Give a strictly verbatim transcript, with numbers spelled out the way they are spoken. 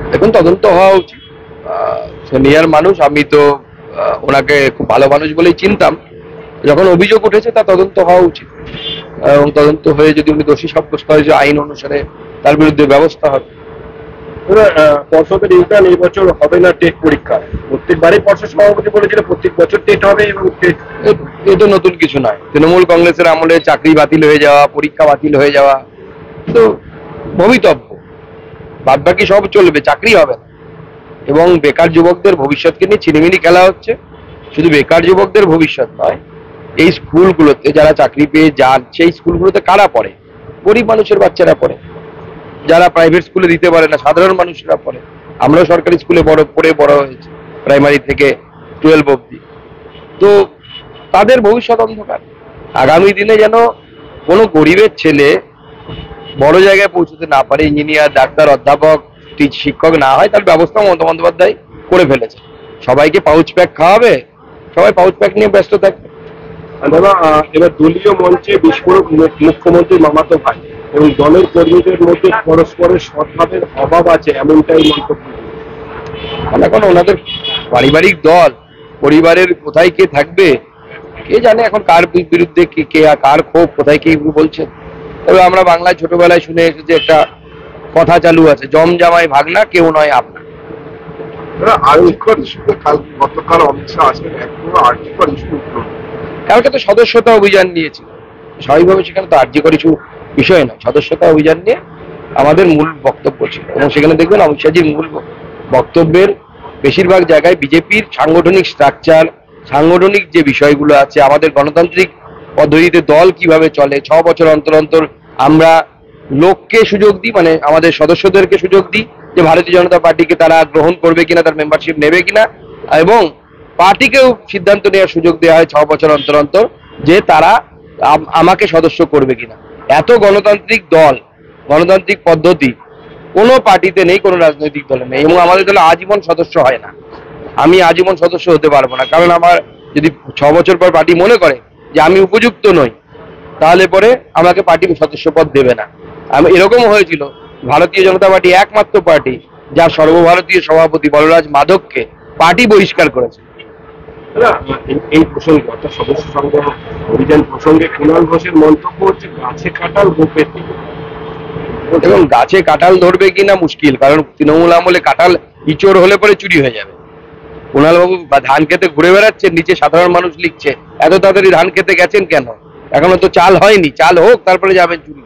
এখন তদন্ত হওয়া উচিত। সিনিয়র মানুষ, আমি তো ওনাকে খুব ভালো মানুষ বলেই চিনতাম। যখন অভিযোগ উঠেছে তা তদন্ত হওয়া উচিত, এবং তদন্ত হয়ে যদি উনি দোষী সাব্যস্ত হয় যে আইন অনুসারে তার বিরুদ্ধে ব্যবস্থা হবে। পর্ষদের ইন্টার্ন এই বছর হবে না টেট পরীক্ষা, প্রত্যেকবারই পর্ষদ সভাপতি বলেছিল প্রত্যেক বছর টেট হবে, এবং এটা নতুন কিছু নয়। তৃণমূল কংগ্রেসের আমলে চাকরি বাতিল হয়ে যাওয়া, পরীক্ষা বাতিল হয়ে যাওয়া তো ভবিতব্য, বাদ বাকি সব চলবে, চাকরি হবে না। এবং বেকার যুবকদের ভবিষ্যৎকে নিয়ে ছিনিমিনি খেলা হচ্ছে। শুধু বেকার যুবকদের ভবিষ্যৎ নয়, এই স্কুলগুলোতে যারা চাকরি পেয়ে যান সেই স্কুলগুলোতে কারা পড়ে? গরিব মানুষের বাচ্চারা পড়ে, যারা প্রাইভেট স্কুলে দিতে পারে না সাধারণ মানুষরা পড়ে। আমরাও সরকারি স্কুলে বড় পড়ে বড় হয়েছে, প্রাইমারি থেকে টুয়েলভ অব্দি। তো তাদের ভবিষ্যৎ অন্ধকার। আগামী দিনে যেন কোনো গরিবের ছেলে বড় জায়গায় পৌঁছতে না পারে, ইঞ্জিনিয়ার, ডাক্তার, অধ্যাপক, শিক্ষক না হয়, তার ব্যবস্থা মমতা বন্দ্যোপাধ্যায় করে ফেলেছে। সবাইকে পাউচ প্যাক খাওয়াবে, সবাই পাউচ প্যাক নিয়ে ব্যস্ত থাকবে। দাদা, এবার দলীয় মঞ্চে বিস্ফোরক মুখ্যমন্ত্রী মামাতো ভাই এবং দলের কর্মীদের মধ্যে পরস্পরের সদ্ভাবের অভাব আছে, এমনটাই মন্তব্য। এখন ওনাদের পারিবারিক দল, পরিবারের কোথায় কে থাকবে কে জানে, এখন কার বিরুদ্ধে কে কে কার ক্ষোভ কোথায় কে বলছে। তবে আমরা বাংলায় ছোটবেলায় শুনে এসেছি একটা কথা চালু আছে, জম জামাই ভাগনা কেউ নয় আপনা। গতকাল অমিত শাহ আসেন, এখনো আর্যিকর ইস্যু কালকে তো সদস্যতা অভিযান নিয়েছি, স্বাভাবিকভাবে সেখানে তো আর্যিকর কিছু বিষয় নয়, সদস্যতা অভিযান নিয়ে আমাদের মূল বক্তব্য ছিল। এবং সেখানে দেখবেন অমিত শাহজির মূল বক্তব্যের বেশিরভাগ জায়গায় বিজেপির সাংগঠনিক স্ট্রাকচার, সাংগঠনিক যে বিষয়গুলো আছে, আমাদের গণতান্ত্রিক পদ্ধতিতে দল কিভাবে চলে, ছ বছর অন্তর অন্তর আমরা লোককে সুযোগ দিই, মানে আমাদের সদস্যদেরকে সুযোগ দিই যে ভারতীয় জনতা পার্টিকে তারা গ্রহণ করবে কিনা, তার মেম্বারশিপ নেবে কিনা, এবং পার্টিকেও সিদ্ধান্ত নেওয়ার সুযোগ দেওয়া হয় ছ বছর অন্তর অন্তর যে তারা আমাকে সদস্য করবে কিনা। এত গণতান্ত্রিক দল, গণতান্ত্রিক পদ্ধতি কোনো পার্টিতে নেই, কোনো রাজনৈতিক দলে নেই। এবং আমাদের দলে আজীবন সদস্য হয় না, আমি আজীবন সদস্য হতে পারবো না, কারণ আমার যদি ছ বছর পর পার্টি মনে করে যে আমি উপযুক্ত নই, তাহলে পরে আমাকে পার্টি সদস্য পদ দেবে না। আমি এরকম হয়েছিল, ভারতীয় জনতা পার্টি একমাত্র পার্টি যার সর্বভারতীয় সভাপতি বলরাজ মাধবকে পার্টি বহিষ্কার করেছে। এই প্রসঙ্গে অর্থাৎ সদস্য সংগ্রহ অভিযান প্রসঙ্গে কুণাল ঘোষের মন্তব্য হচ্ছে গাছে কাঁঠাল গোপের দিকে। এবং গাছে কাঁঠাল ধরবে কিনা মুশকিল, কারণ তৃণমূল আমলে কাঁঠাল ইচড় হলে পরে চুরি হয়ে যাবে। কুণাল বাবু ধান খেতে ঘুরে বেড়াচ্ছেন, নিচে সাধারণ মানুষ লিখছে এত তাড়াতাড়ি ধান খেতে গেছেন কেন, এখনো তো চাল হয়নি, চাল হোক তারপরে যাবেন চুরি।